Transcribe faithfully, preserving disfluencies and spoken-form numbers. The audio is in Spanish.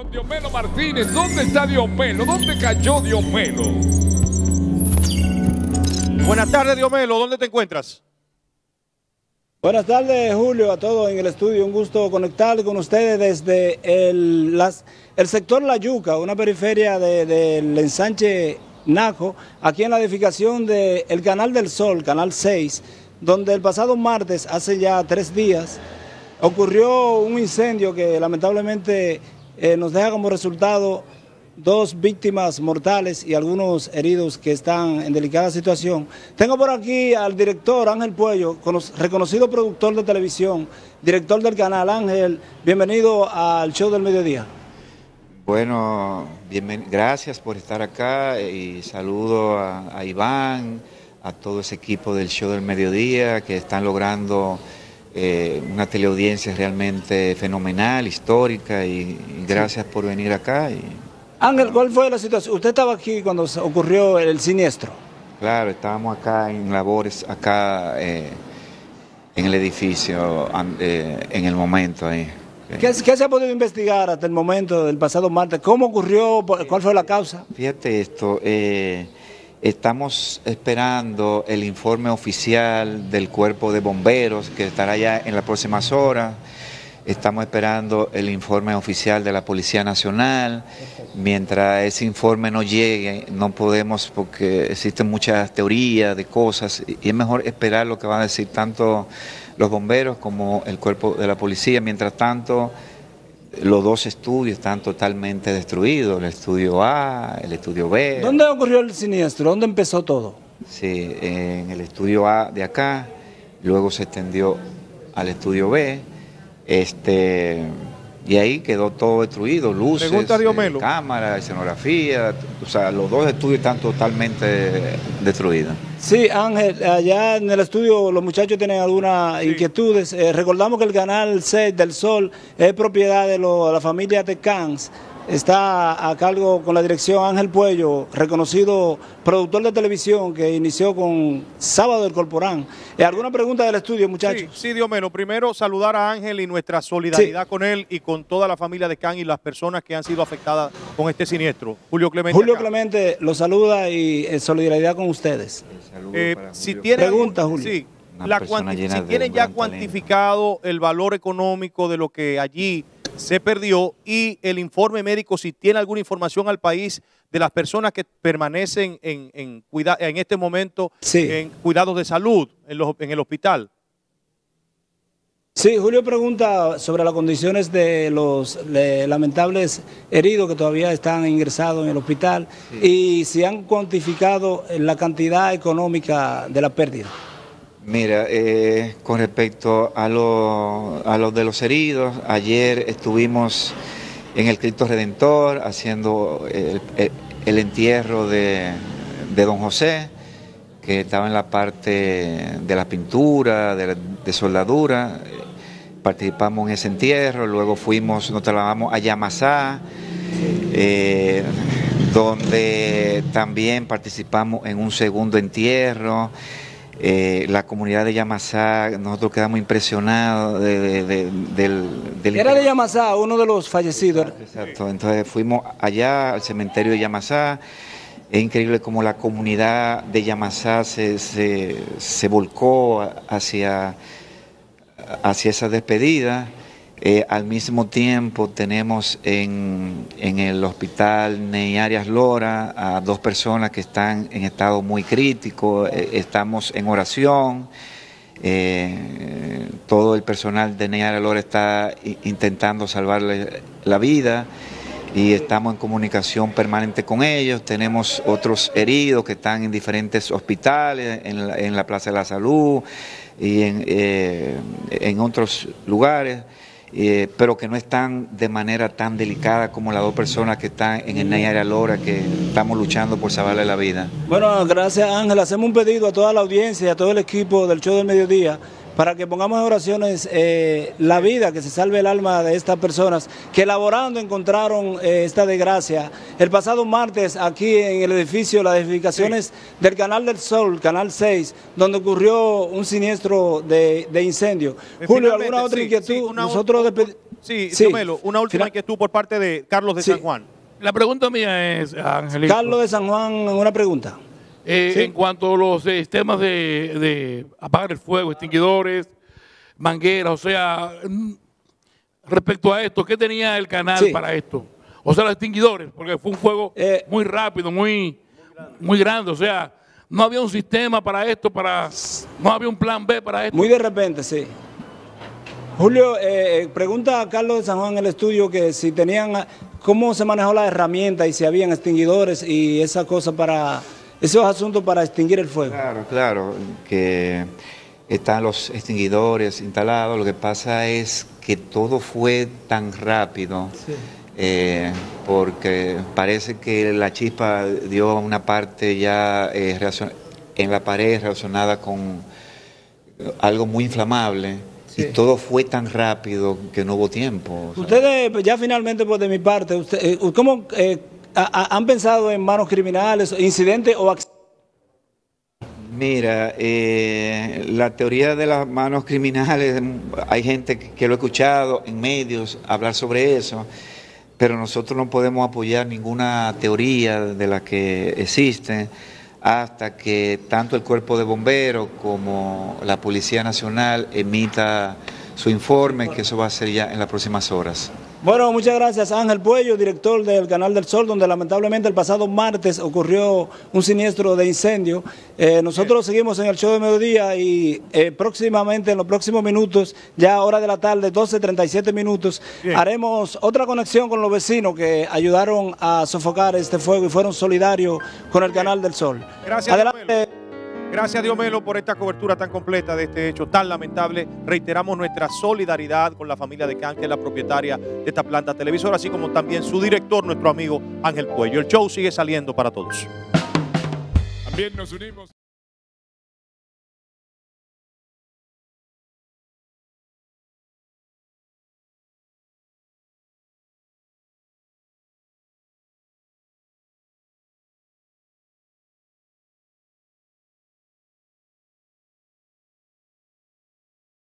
Diomelo Martínez, ¿dónde está Diomelo? ¿Dónde cayó Diomelo? Buenas tardes, Diomelo, ¿dónde te encuentras? Buenas tardes, Julio, a todos en el estudio. Un gusto conectar con ustedes desde el, las, el sector La Yuca, una periferia del de, de ensanche Naco, aquí en la edificación del Canal del Sol, Canal seis, donde el pasado martes, hace ya tres días, ocurrió un incendio que lamentablemente eh, nos deja como resultado dos víctimas mortales y algunos heridos que están en delicada situación. Tengo por aquí al director Ángel Puello, reconocido productor de televisión, director del canal. Ángel, bienvenido al Show del Mediodía. Bueno, bien, gracias por estar acá y saludo a, a Iván, a todo ese equipo del Show del Mediodía que están logrando eh, una teleaudiencia realmente fenomenal, histórica, y, y gracias por venir acá. Y, Ángel, ¿cuál fue la situación? Usted estaba aquí cuando ocurrió el siniestro. Claro, estábamos acá en labores, acá eh, en el edificio, eh, en el momento ahí. ¿Qué, ¿Qué se ha podido investigar hasta el momento del pasado martes? ¿Cómo ocurrió? ¿Cuál fue la causa? Fíjate esto, eh, estamos esperando el informe oficial del Cuerpo de Bomberos, que estará ya en las próximas horas. Estamos esperando el informe oficial de la Policía Nacional. Mientras ese informe no llegue, no podemos, porque existen muchas teorías de cosas, y es mejor esperar lo que van a decir tanto los bomberos como el cuerpo de la policía. Mientras tanto, los dos estudios están totalmente destruidos, el estudio A, el estudio B. ¿Dónde ocurrió el siniestro? ¿Dónde empezó todo? Sí, en el estudio A de acá, luego se extendió al estudio B. Este, y ahí quedó todo destruido, luces, eh, cámaras, escenografía, o sea, los dos estudios están totalmente destruidos. Sí, Ángel, allá en el estudio los muchachos tienen algunas sí. inquietudes. Eh, recordamos que el canal seis del Sol es propiedad de, lo, de la familia Tecans. Está a cargo con la dirección Ángel Puello, reconocido productor de televisión que inició con Sábado del Corporán. ¿Alguna pregunta del estudio, muchachos? Sí, sí, Diomelo. Primero, saludar a Ángel y nuestra solidaridad sí. con él y con toda la familia de Can y las personas que han sido afectadas con este siniestro. Julio Clemente. Julio acá. Clemente los saluda y en solidaridad con ustedes. Eh, si tiene pregunta, Julio. Sí, la si tienen ya cuantificado talento. El valor económico de lo que allí se perdió y el informe médico, si tiene alguna información al país de las personas que permanecen en, en, cuida, en este momento sí. en cuidados de salud en, los, en el hospital. Sí, Julio pregunta sobre las condiciones de los de lamentables heridos que todavía están ingresados en el hospital sí. y si han cuantificado la cantidad económica de la pérdida. Mira, eh, con respecto a los a lo de los heridos, ayer estuvimos en el Cristo Redentor haciendo el, el, el entierro de, de don José, que estaba en la parte de la pintura, de, de soldadura. Participamos en ese entierro, luego fuimos, nos trasladamos a Yamasá, eh, donde también participamos en un segundo entierro. Eh, la comunidad de Yamasá, nosotros quedamos impresionados de, de, de, del, del... Era de Yamasá, uno de los fallecidos. Exacto, exacto, entonces fuimos allá al cementerio de Yamasá. Es increíble cómo la comunidad de Yamasá se, se, se volcó hacia, hacia esa despedida. Eh, al mismo tiempo tenemos en, en el hospital Ney Arias Lora a dos personas que están en estado muy crítico. Eh, estamos en oración, eh, todo el personal de Ney Arias Lora está intentando salvarle la vida y estamos en comunicación permanente con ellos. Tenemos otros heridos que están en diferentes hospitales, en la, en la Plaza de la Salud y en, eh, en otros lugares. Eh, pero que no están de manera tan delicada como las dos personas que están en el Ney Arias Lora, que estamos luchando por salvarle la vida. Bueno, gracias Ángel, hacemos un pedido a toda la audiencia y a todo el equipo del Show del Mediodía para que pongamos en oraciones eh, la vida, que se salve el alma de estas personas que elaborando encontraron eh, esta desgracia. El pasado martes aquí en el edificio, las edificaciones sí. del Canal del Sol, Canal seis, donde ocurrió un siniestro de, de incendio. Julio, ¿alguna otra sí, inquietud? Sí, una, Nosotros Sí, Sí. Diomelo, una última Final- inquietud por parte de Carlos de Sí. San Juan. La pregunta mía es, Angelito, Carlos de San Juan, una pregunta. eh, Sí. en cuanto a los eh, sistemas de, de apagar el fuego, extinguidores, mangueras, o sea, mm, respecto a esto, ¿qué tenía el canal Sí. para esto? O sea, los extinguidores, porque fue un fuego Eh, muy rápido, muy, muy grande, o sea, no había un sistema para esto, para, no había un plan B para esto. Muy de repente, sí. Julio, eh, pregunta a Carlos de San Juan en el estudio que si tenían, cómo se manejó la herramienta y si habían extinguidores y esa cosa para, esos asuntos para extinguir el fuego. Claro, claro, que están los extinguidores instalados. Lo que pasa es que todo fue tan rápido, Sí. eh, porque parece que la chispa dio una parte ya eh, reaccion- en la pared relacionada con algo muy inflamable. Sí. Y todo fue tan rápido que no hubo tiempo. o sea. Ustedes, pues, ya finalmente, pues de mi parte, usted, eh, ¿cómo eh, a- a- han pensado en manos criminales, incidentes o accidentes? Mira, eh, la teoría de las manos criminales, hay gente que, que lo ha escuchado en medios hablar sobre eso, pero nosotros no podemos apoyar ninguna teoría de la que existe hasta que tanto el Cuerpo de Bomberos como la Policía Nacional emita su informe, que eso va a ser ya en las próximas horas. Bueno, muchas gracias, Ángel Puello, director del Canal del Sol, donde lamentablemente el pasado martes ocurrió un siniestro de incendio. Eh, nosotros seguimos en el show de mediodía y eh, próximamente, en los próximos minutos, ya a hora de la tarde, doce treinta y siete minutos, Bien. haremos otra conexión con los vecinos que ayudaron a sofocar este fuego y fueron solidarios con el Canal del Sol. Gracias, Adelante. Diomelo. Gracias, Diomelo, por esta cobertura tan completa de este hecho tan lamentable. Reiteramos nuestra solidaridad con la familia de Can, que es la propietaria de esta planta televisora, así como también su director, nuestro amigo Ángel Puello. El show sigue saliendo para todos. También nos unimos.